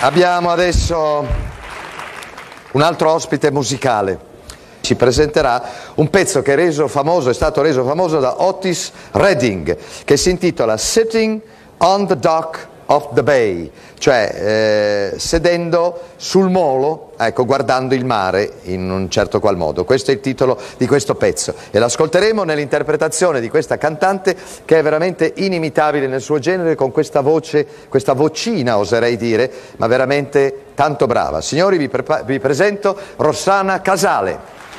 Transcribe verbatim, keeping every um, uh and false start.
Abbiamo adesso un altro ospite musicale. Ci presenterà un pezzo che è reso famoso, è stato reso famoso da Otis Redding, che si intitola Sitting on the Dock of the Bay, cioè eh, sedendo sul molo, ecco, guardando il mare in un certo qual modo. Questo è il titolo di questo pezzo e l'ascolteremo nell'interpretazione di questa cantante che è veramente inimitabile nel suo genere, con questa voce, questa vocina oserei dire, ma veramente tanto brava. Signori, vi, vi presento Rossana Casale.